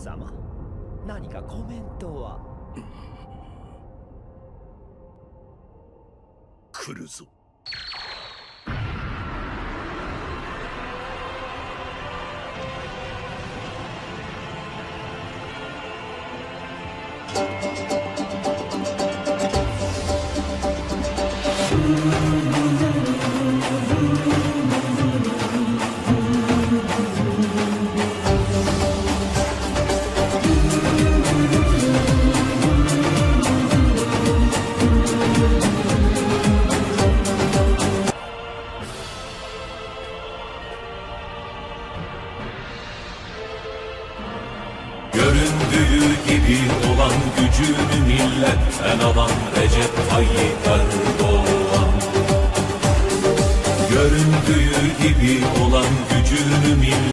様、何かコメントは？ 来るぞ。Göründüğü gibi olan gücünü milletten alan Recep Tayyip Erdoğan. Göründüğü gibi olan gücünü millet